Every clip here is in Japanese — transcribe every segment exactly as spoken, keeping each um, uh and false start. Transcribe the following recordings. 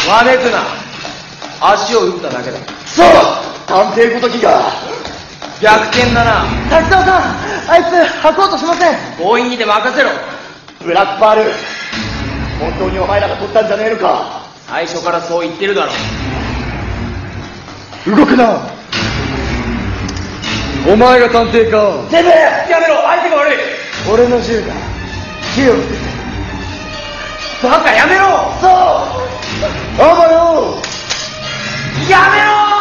わめくな。足を打っただけだ。 そう探偵ごときが逆転だな。 滝沢さん、あいつ吐こうとしません。 強引にで任せろ。 ブラックパール、本当にお前らが取ったんじゃねえのか。 最初からそう言ってるだろ。 動くな。 お前が探偵か。 てめえやめろ、相手が悪い。 俺の銃だ。火をつけて。 バカやめろ。 そうあばよやめろー。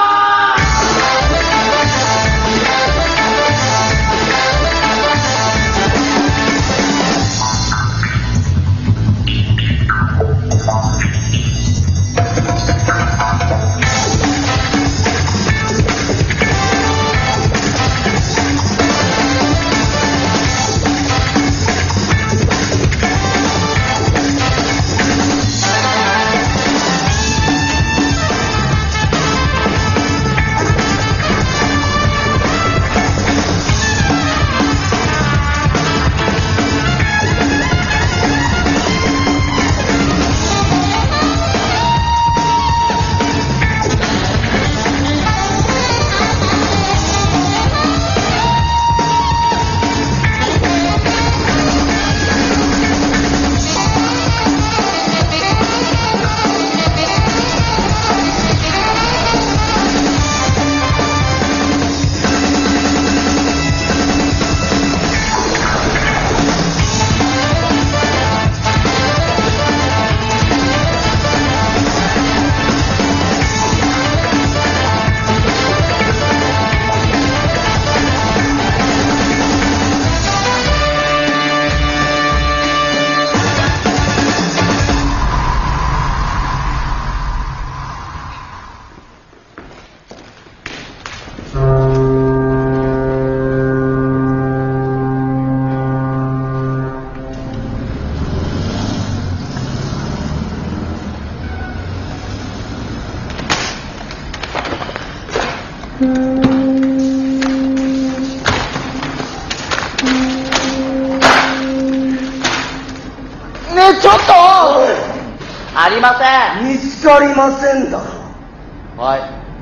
ねえ、ちょっとありません。 見つかりませんだろ。 はい。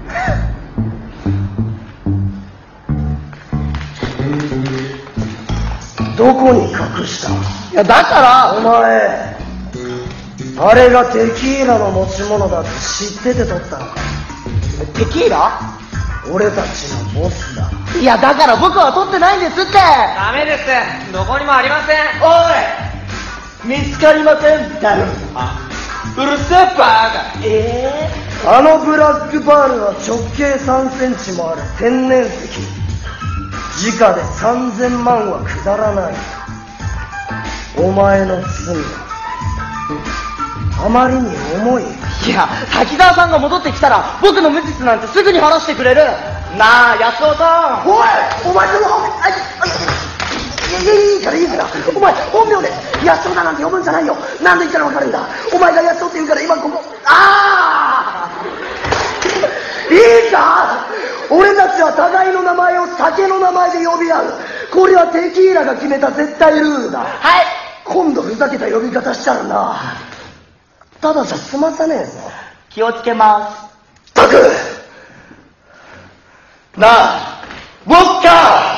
どこに隠した？ いや、だからお前あれがテキーラの持ち物だって知ってて取ったのか？ テキーラ？ 俺たちのボスだ。 いや、だから僕は取ってないんですって。 ダメです。どこにもありません。 おい見つかりませんだろ。 うるせえバカ。 ええー、あのブラックパールは直径さんセンチもある天然石。時価でさんぜんまんはくだらない。お前の罪あまりに重い。 いや、滝沢さんが戻ってきたら僕の無実なんてすぐに晴らしてくれる。なあ、安尾さん。 おいお前そのあいいやいやいいからいいからお前本名で安尾だなんて呼ぶんじゃないよ。なんで言ったら分かるんだ。お前が安尾って言うから今ここああいいか、俺たちは互いの名前を酒の名前で呼び合う。これはテキーラが決めた絶対ルールだ。 はい。 今度ふざけた呼び方したらな、ただじゃ済まさねえぞ。 気をつけます。 ったくなあウォッカ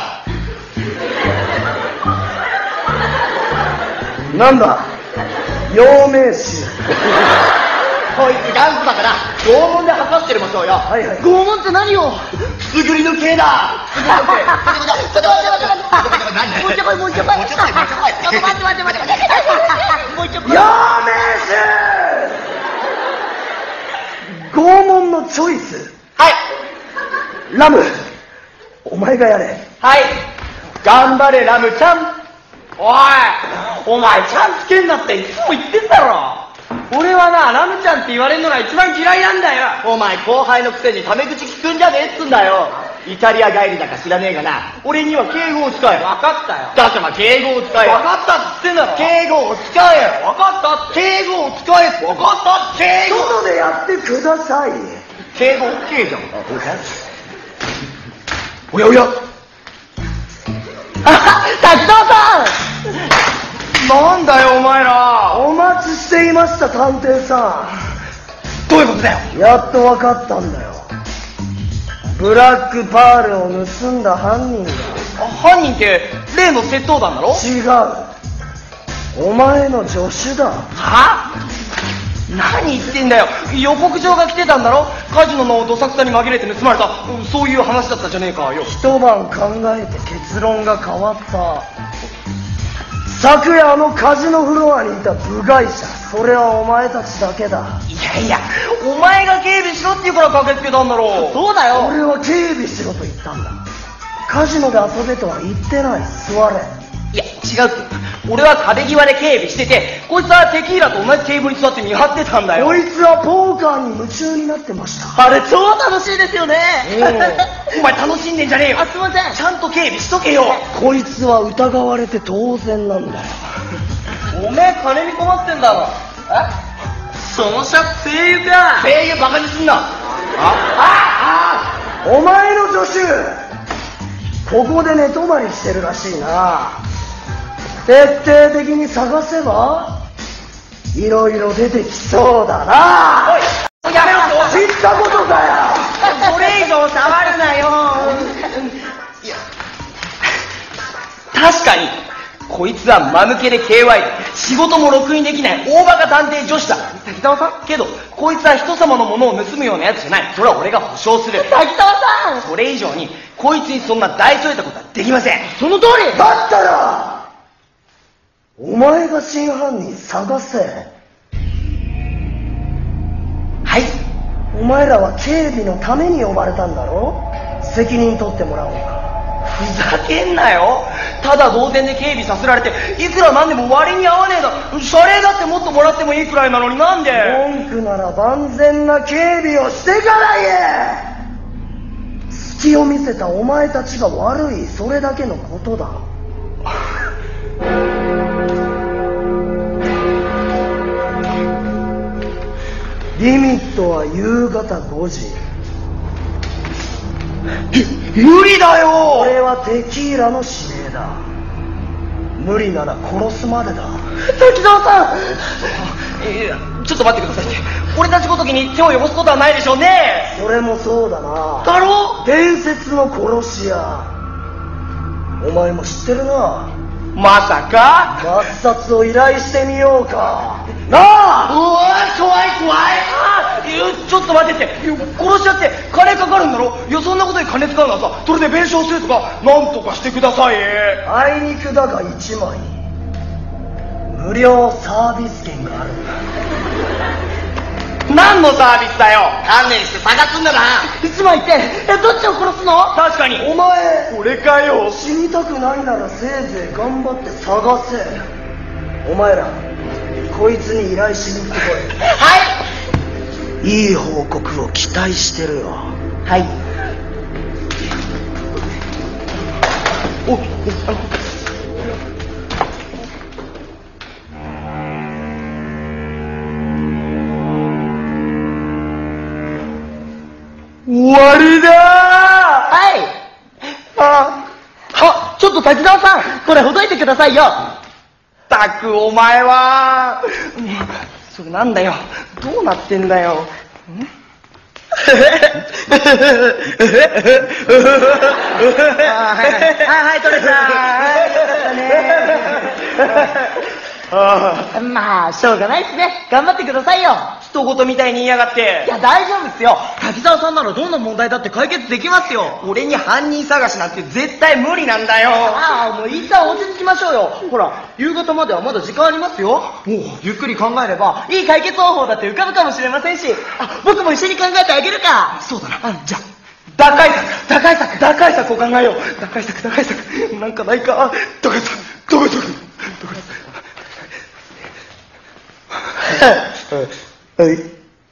なんだ陽明酒。 こいつ頑固だから拷問で測ってるましょうよ。 はいはい。 拷問って何を？ くすぐりの刑だ。 ちょっと待って待って待って。もうちょこいもうちょこい。もうちょこいもうちょこい。ちょっと待って待って待って。もうちょこい。 陽明酒。拷問のチョイス。 はい。 ラムお前がやれ。 はい。頑張れラムちゃん。おい、お前ちゃんつけんなっていつも言ってんだろ。 俺はな、ラムちゃんって言われるのが一番嫌いなんだよ。 お前後輩のくせにタメ口聞くんじゃねえっつんだよ。イタリア帰りだか知らねえがな、俺には敬語を使え。 分かったよ。 だから敬語を使え。 分かったっつってんだろ。 敬語を使え。 分かったって。 敬語を使え。分かったって。敬語。 外でやってください。 敬語 OK じゃん。 おやおやあ、滝藤さなんだよお前ら。 お待ちしていました探偵さだよ。 やっと分かったんだよ。ブラックパールを盗んだ犯人が。 犯人って例の窃盗団だろ？ 違う。お前の助手だ。 は？何言ってんだよ。予告状が来てたんだろ。カジノのどさくさに紛れて盗まれた、そういう話だったじゃねえかよ。 一晩考えて結論が変わった。昨夜あのカジノフロアにいた部外者、それはお前たちだけだ。 いやいや、お前が警備しろって言うから駆けつけたんだろう。 そうだよ。 俺は警備しろと言ったんだ。カジノで遊べとは言ってない。座れ。 いや、違うって。俺は壁際で警備してて、こいつはテキーラと同じテーブルに座って見張ってたんだよ。 こいつはポーカーに夢中になってました。 あれ超楽しいですよね。 お前楽しんでんじゃねえよ。 あ、すいません。 ちゃんと警備しとけよ。 こいつは疑われて当然なんだよ。 おめえ金に困ってんだろ。え？そのシャツ声優か。 声優バカにすんな。あああお前の助手、ここで寝泊まりしてるらしいな。徹底的に探せばいろいろ出てきそうだな。 おい、やめろと。 知ったことかよ。 これ以上触るなよ。いや、確かにこいつは間抜けで ケーワイ で仕事もろくにできない大バカ探偵女子だ。滝沢さん、けどこいつは人様のものを盗むようなやつじゃない。それは俺が保証する。 滝沢さん。 それ以上にこいつにそんな大それたことはできません。 その通り。 だったらお前が真犯人探せ。 はい。 お前らは警備のために呼ばれたんだろ。責任取ってもらおうか。 ふざけんなよ。ただ同然で警備させられていくらなんでも割に合わねえだ。謝礼だってもっともらってもいいくらいなのになんで。 文句なら万全な警備をしてから言え。隙を見せたお前たちが悪い、それだけのことだ。リミットは夕方ごじ。 無理だよ。 俺はテキーラの指令だ。無理なら殺すまでだ。 滝沢さん、いや、ちょっと待ってくださいって。俺たちごときに手を汚すことはないでしょうね。 それもそうだな。 だろ？ 伝説の殺し屋、お前も知ってるな。 まさか。 抹殺を依頼してみようかなあ。 うわー、怖い怖い。あー、いや、ちょっと待ってって。いや、殺し屋って金かかるんだろ。いや、そんなことに金使うのはさ、それで弁償するとかなんとかしてください。 あいにくだがいちまい無料サービス券があるんだ。 何のサービスだよ。観念して探すんだな。 一枚って、え、どっちを殺すの？ 確かに。 お前俺かよ。 死にたくないならせいぜい頑張って探せ。お前らこいつに依頼しに行ってこい。 はい。 いい報告を期待してるよ。 はい。お、あの終わりだー。 はい。 ああ、ちょっと滝沢さん、これほどいてくださいよ。 ったくお前は。それなんだよ。どうなってんだよ。んはいはい、取れた。はい、まあ、しょうがないですね。頑張ってくださいよ。 人事みたいに言いやがって。 いや、大丈夫ですよ。滝沢さんならどんな問題だって解決できますよ。 俺に犯人探しなんて絶対無理なんだよ。 ああ、もう一旦落ち着きましょうよ。ほら、夕方まではまだ時間ありますよ。もう、ゆっくり考えれば、いい解決方法だって浮かぶかもしれませんし、あ、僕も一緒に考えてあげるか。 そうだな。あ、じゃあ、打開策打開策打開策を考えよう。打開策打開策。なんかないか。打開策打開策打開策。 はい。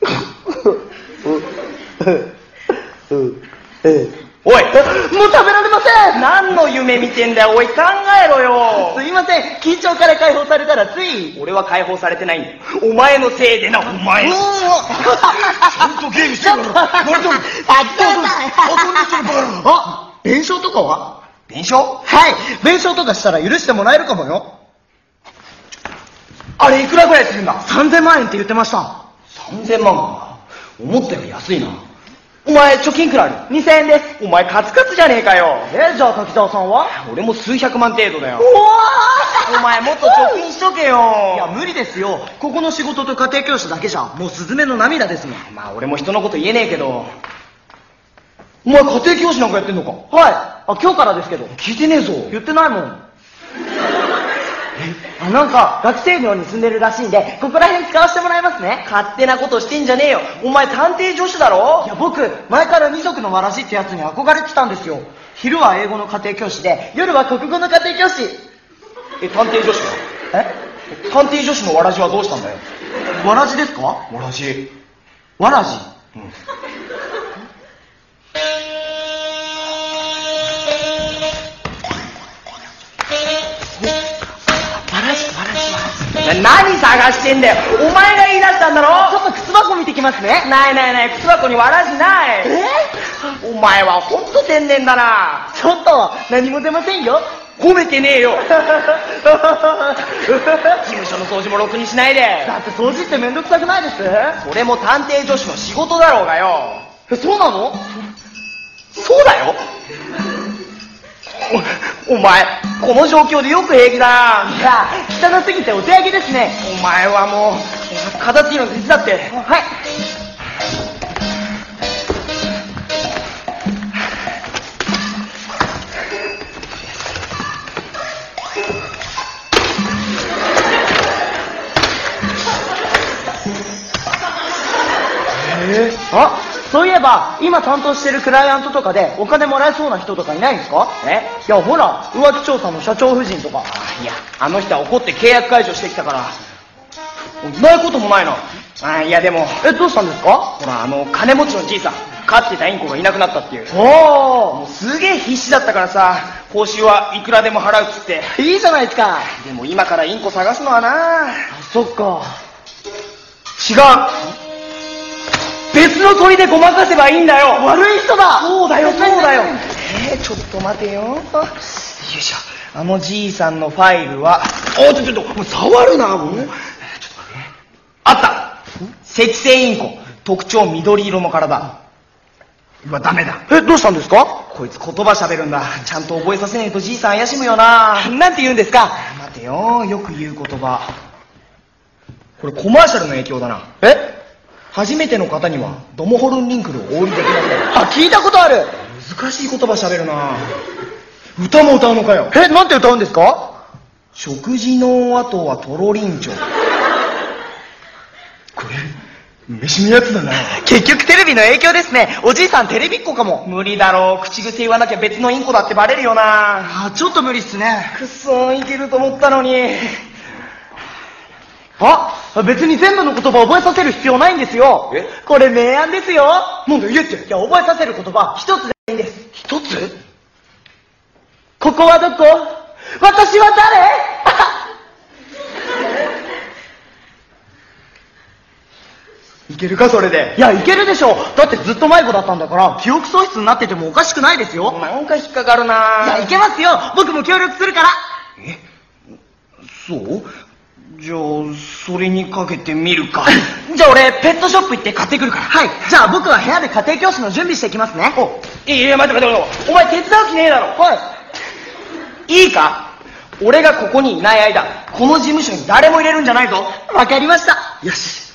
おい、 もう食べられません。 何の夢見てんだよ。おい、考えろよ。 すいません、緊張から解放されたらつい。 俺は解放されてないんだよ。お前のせいでな、お前。ちゃんとゲームしてるから。 滝沢さん。あ、弁償とかは？ 弁償？ はい、弁償とかしたら許してもらえるかもよ。 あれいくらぐらいするんだ？ さんぜんまんえんって言ってました。 さんぜんまんか。 思ったより安いな。お前貯金くらいある？ にせんえんです。 お前カツカツじゃねえかよ。 え、じゃあ滝沢さんは？ 俺も数百万程度だよ。 おわお前もっと貯金しとけよ。 いや無理ですよ。ここの仕事と家庭教師だけじゃもうスズメの涙ですもん。 まあ俺も人のこと言えねえけど。お前家庭教師なんかやってんのか？ はい。あ、今日からですけど。 聞いてねえぞ。 言ってないもん。あ、なんか学生寮に住んでるらしいんでここら辺使わせてもらいますね。 勝手なことしてんじゃねえよ。お前探偵助手だろ？ いや僕前から二足のわらじってやつに憧れてたんですよ。昼は英語の家庭教師で夜は国語の家庭教師。 え、探偵助手は？ え探偵助手のわらじはどうしたんだよ。 わらじですか？ わらじ。 わらじ。 うん。何探してんだよ。お前が言い出したんだろ。 ちょっと靴箱見てきますね。 ないないない、靴箱にわらじない。 えお前はほんと天然だな。 ちょっと何も出ませんよ。 褒めてねえよ。事務所の掃除もろくにしないで。 だって掃除ってめんどくさくないです？ それも探偵助手の仕事だろうがよ。 え、そうなの？ そうだよ。お, お前この状況でよく平気だな。 いや汚すぎてお手上げですね。 お前はもう片付けの手伝って。 はい。えー、あ、そういえば今担当してるクライアントとかでお金もらえそうな人とかいないんですか？ え？ いやほら浮気調査の社長夫人とか。 いやあの人は怒って契約解除してきたからないこともないな。あ、いやでもえ、どうしたんですか？ ほらあの金持ちのじいさん、飼ってたインコがいなくなったっていう。 おもうすげえ必死だったからさ、報酬はいくらでも払うっつって。 ー、いいじゃないですか。 でも今からインコ探すのはな。 あ、そっか。 違う、別の鳥でごまかせばいいんだよ。 悪い人だ。 そうだよそうだよ。えー、ちょっと待てよ。よいしょ。あのじいさんのファイルは、おちょちょっともう触るなもう。ちょっと待って。あった。赤星インコ、特徴緑色の体。うわダメだ。 え、どうしたんですか？ こいつ言葉喋るんだ。ちゃんと覚えさせないとじいさん怪しむよな。 なんて言うんですか？ 待てよ、よく言う言葉。これコマーシャルの影響だな。 え？ 初めての方にはドモホルンリンクルをお売りできません。 あ、聞いたことある。 難しい言葉喋るな。歌も歌うのかよ。 え、なんて歌うんですか？ 食事の後はトロリンチョ。これ飯のやつだな。 結局テレビの影響ですね。おじいさんテレビっ子かも。 無理だろう。口癖言わなきゃ別のインコだってバレるよな。 あ、ちょっと無理っすね。 くっそー、いけると思ったのに。 あ、別に全部の言葉覚えさせる必要ないんですよ。 え？ これ明暗ですよ。 なんだ言えって。 いや、覚えさせる言葉一つでいいんです。 一つ？ ここはどこ？私は誰？ いけるかそれで。 いや、いけるでしょ。だってずっと迷子だったんだから記憶喪失になっててもおかしくないですよ。 なんか引っかかるな。 いや、いけますよ。僕も協力するから。 え？そう？じゃあそれにかけてみるか。 じゃあ俺ペットショップ行って買ってくるから。はい。じゃあ僕は部屋で家庭教師の準備してきますね。 お、いやいや待って待って待って。お前手伝う気ねえだろ。 はい。 いいか？俺がここにいない間、この事務所に誰も入れるんじゃないぞ。 わかりました。 よし。